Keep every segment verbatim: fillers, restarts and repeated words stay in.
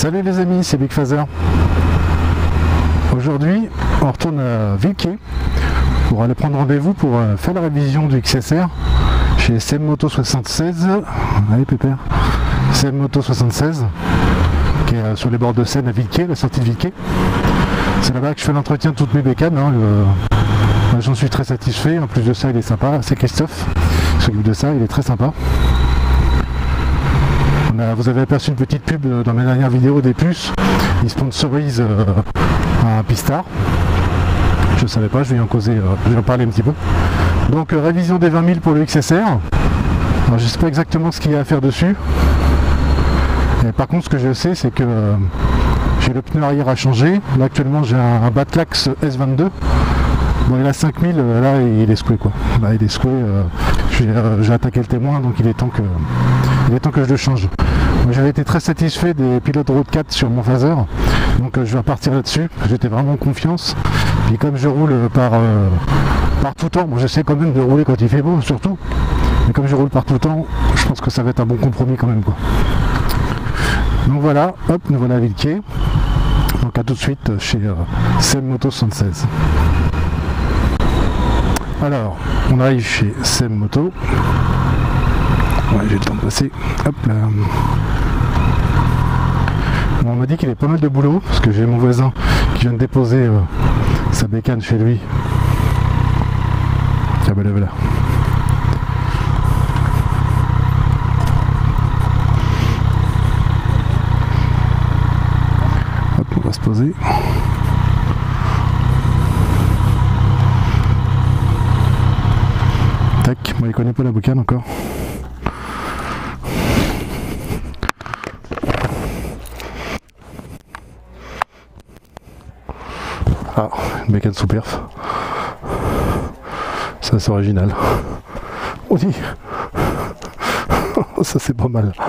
Salut les amis, c'est Big Phaser. Aujourd'hui, on retourne à Villequier pour aller prendre rendez-vous pour faire la révision du X S R chez S M Moto soixante-seize. Allez Pépère, S M Moto soixante-seize, qui est sur les bords de Seine à Villequier, la sortie de Villequier. C'est là-bas que je fais l'entretien de toutes mes bécanes. Hein. Euh, J'en suis très satisfait. En plus de ça, il est sympa. C'est Christophe qui s'occupe de ça. Il est très sympa. On a, vous avez aperçu une petite pub dans mes dernières vidéos des puces. Ils sponsorisent euh, un Pistard. Je ne savais pas, je vais en causer, euh, je vais en parler un petit peu. Donc euh, révision des vingt mille pour le X S R. Alors, je ne sais pas exactement ce qu'il y a à faire dessus. Et par contre, ce que je sais, c'est que euh, j'ai le pneu arrière à changer. Là actuellement, j'ai un, un Batlax S vingt-deux. Bon, il a cinq mille, euh, là il est secoué quoi. Là il est secoué. Euh, j'ai euh, attaqué le témoin, donc il est temps que, il est temps que je le change. J'avais été très satisfait des pilotes Road quatre sur mon phaser, donc euh, je vais repartir là-dessus. J'étais vraiment en confiance. Puis comme je roule par, euh, par tout temps, bon, j'essaie quand même de rouler quand il fait beau surtout. Mais comme je roule par tout temps, je pense que ça va être un bon compromis quand même quoi. Donc voilà, hop, nous voilà à Villequier. Donc à tout de suite chez euh, S M Moto soixante-seize. Alors, on arrive chez S M Moto. Ouais, j'ai le temps de passer. Hop là. Bon, on m'a dit qu'il y avait pas mal de boulot, parce que j'ai mon voisin qui vient de déposer euh, sa bécane chez lui. Ah bah là, voilà. Hop, on va se poser. Tac, moi il connaît pas la boucane encore. Ah, une bécane sous perf. Ça c'est original. On dit. Ça c'est pas mal.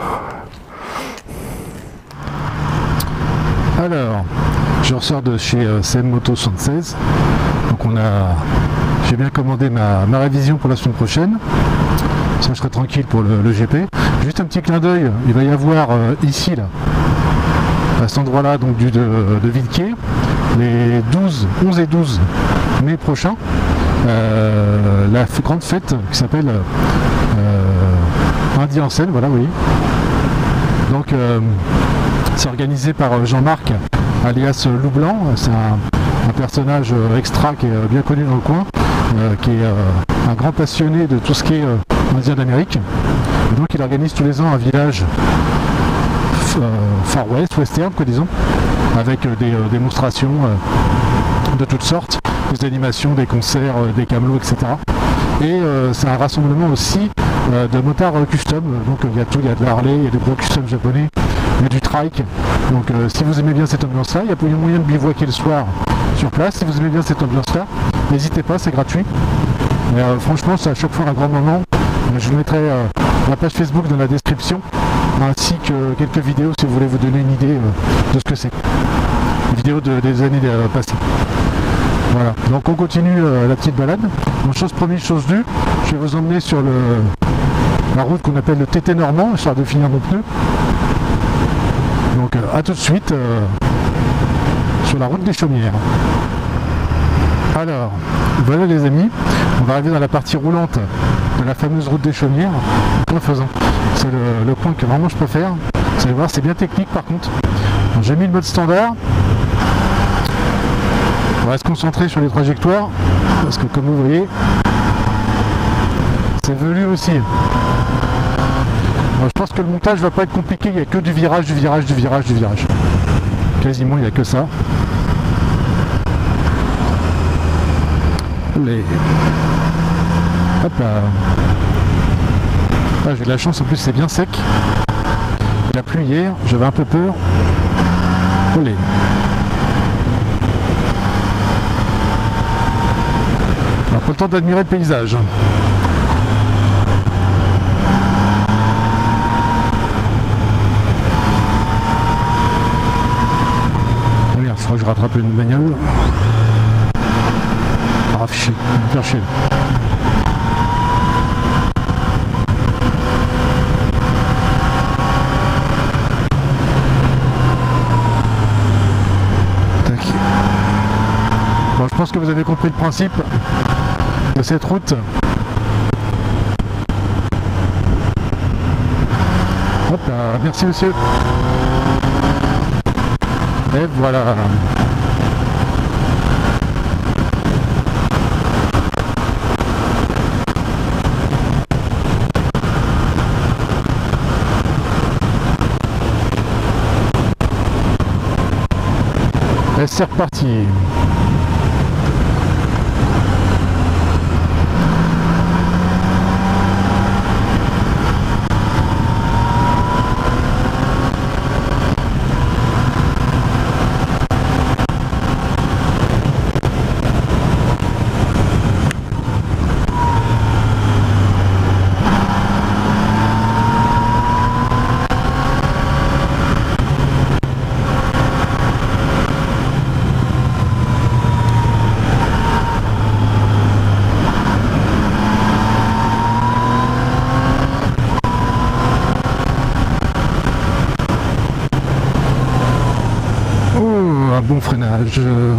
Alors, je ressors de chez euh, S M Moto soixante-seize. Donc on a. J'ai bien commandé ma, ma révision pour la semaine prochaine. Ça je serai tranquille pour le, le G P. Juste un petit clin d'œil, il va y avoir euh, ici là, à cet endroit là donc du, de, de Villequier, les douze, onze et douze mai prochains, euh, la grande fête qui s'appelle euh, Indie en scène, voilà oui. Donc euh, c'est organisé par Jean-Marc alias Loup Blanc, c'est un, un personnage extra qui est bien connu dans le coin. Euh, qui est euh, un grand passionné de tout ce qui est euh, indien d'Amérique. Donc il organise tous les ans un village euh, Far West, western, quoi disons, avec euh, des euh, démonstrations euh, de toutes sortes, des animations, des concerts, euh, des camelots, et cetera. Et euh, c'est un rassemblement aussi euh, de motards euh, custom. Donc il y a tout, il y a de la Harley, il y a des gros custom japonais, il y a du trike. Donc euh, si vous aimez bien cette ambiance-là, il y a moyen de bivouaquer le soir sur place. Si vous aimez bien cette ambiance-là, n'hésitez pas, c'est gratuit. Et, euh, franchement, c'est à chaque fois un grand moment. Je vous mettrai euh, la page Facebook dans la description, ainsi que quelques vidéos si vous voulez vous donner une idée euh, de ce que c'est. Vidéos de, des années euh, passées. Voilà. Donc on continue euh, la petite balade. Bon, chose première, chose due, je vais vous emmener sur le, la route qu'on appelle le T T normand, histoire de finir nos pneus. Donc euh, à tout de suite euh, sur la route des Chaumières. Alors, voilà les amis, on va arriver dans la partie roulante de la fameuse route des Chaumières, en faisant. C'est le, le point que vraiment je préfère. Vous allez voir, c'est bien technique par contre. J'ai mis le mode standard. On va se concentrer sur les trajectoires, parce que comme vous voyez, c'est velu aussi. Bon, je pense que le montage va pas être compliqué, il n'y a que du virage, du virage, du virage, du virage. Quasiment, il n'y a que ça. Les... Hop là. Ah, j'ai de la chance, en plus c'est bien sec. Il a plu hier, j'avais un peu peur. Olé. On n'a pas le temps d'admirer le paysage. Oh merde, il faudra que je rattrape une bagnole. Ah, chier, faire chier. pense que vous avez compris le principe de cette route. Hop là, merci monsieur. Et voilà. Et c'est reparti. Bon freinage.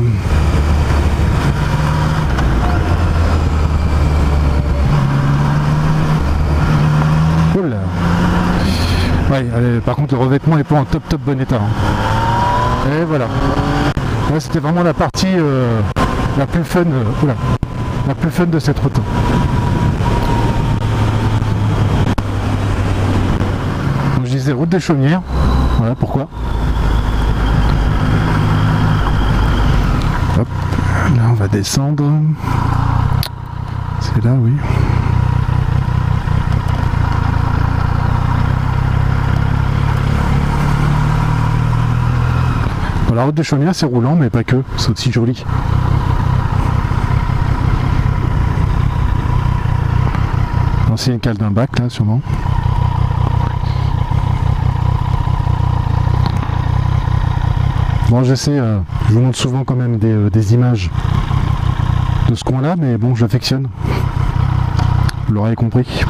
Oula. Ouais, allez, par contre le revêtement est pas en top top bon état. Hein. Et voilà. Ouais, c'était vraiment la partie euh, la plus fun. Euh, oula, la plus fun de cette route. Donc je disais route des Chaumières. Voilà pourquoi. Hop, là on va descendre. C'est là, oui. Bon, la route des Chaumières c'est roulant mais pas que, c'est aussi joli. L'ancienne cale d'un bac là sûrement. Bon, je sais, euh, je vous montre souvent quand même des, euh, des images de ce coin-là, mais bon, j'affectionne. Vous l'aurez compris.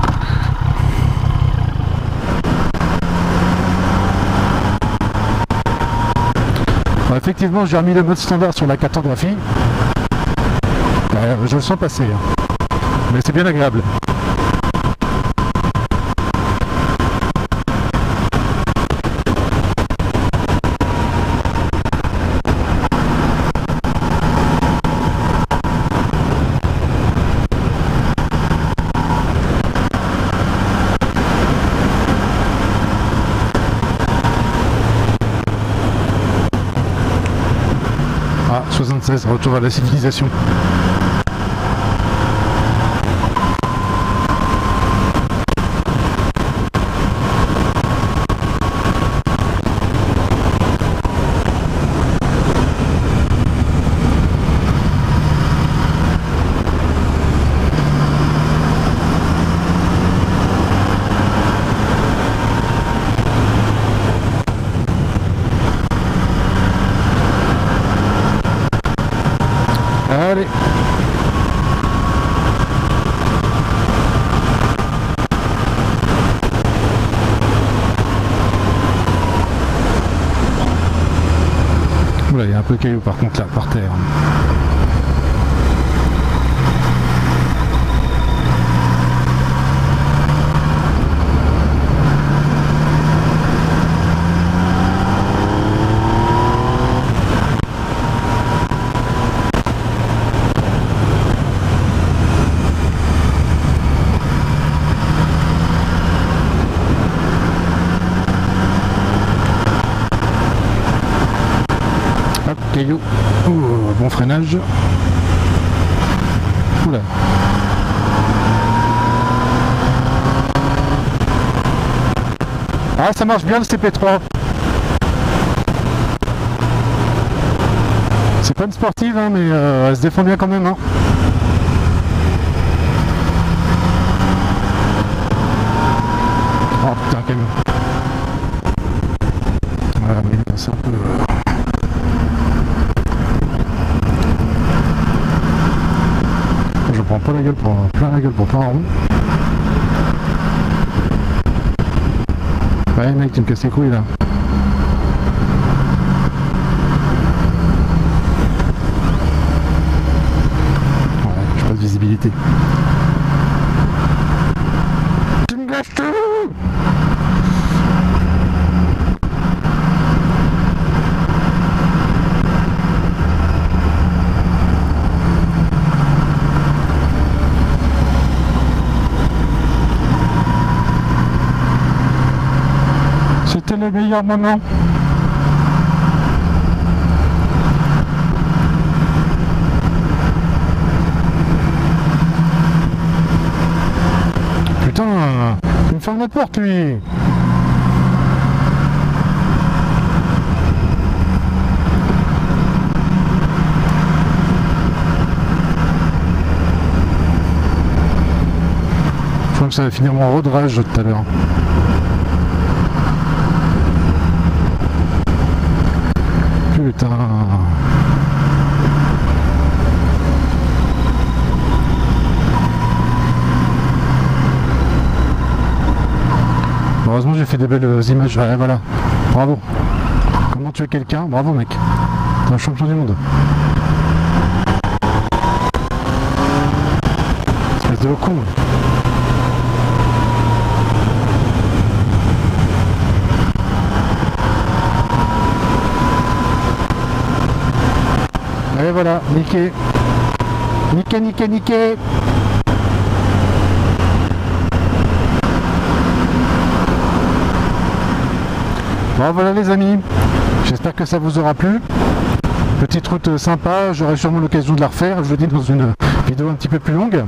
Bon, effectivement, j'ai remis le mode standard sur la cartographie. Euh, je le sens passer, hein. Mais c'est bien agréable. soixante-seize, retour à la civilisation. Allez. Oula, il y a un peu de caillou par contre là, par terre. Caillou. Oh, bon freinage. Oula. Ah, ça marche bien le C P trois. C'est pas une sportive, hein, mais euh, elle se défend bien quand même. Hein. Oh putain, camion. Voilà, mais c'est un peu... Euh... Je prends pas la gueule pour plein la gueule pour pas en rond. Ouais mec, tu me casses les couilles là. visibilité. Tu me gâches tout! C'était le meilleur moment. Putain, il me ferme la porte lui. Je crois que ça va finir mon road rage tout à l'heure. Putain. Heureusement j'ai fait des belles images, ouais, voilà. Bravo. Comment tuer quelqu'un? Bravo mec. T'es un champion du monde. Espèce de con. Et voilà, niqué. Niqué, niqué, niqué. Bon voilà les amis, j'espère que ça vous aura plu. Petite route sympa, j'aurai sûrement l'occasion de la refaire, je vous dis dans une vidéo un petit peu plus longue.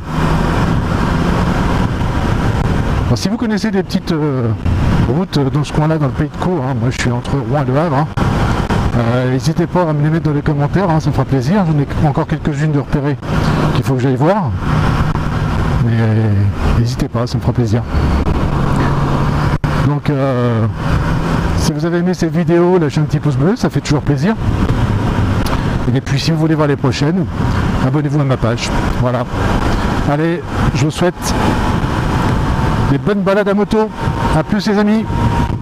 Alors, si vous connaissez des petites euh, routes dans ce coin là, dans le pays de Caux, hein, moi je suis entre Rouen et Le Havre, hein, euh, n'hésitez pas à me les mettre dans les commentaires, hein, ça me fera plaisir. J'en ai encore quelques-unes de repérer qu'il faut que j'aille voir. Mais euh, n'hésitez pas, ça me fera plaisir. Donc euh, si vous avez aimé cette vidéo, lâchez un petit pouce bleu, ça fait toujours plaisir. Et puis si vous voulez voir les prochaines, abonnez-vous à ma page. Voilà. Allez, je vous souhaite des bonnes balades à moto. A plus les amis.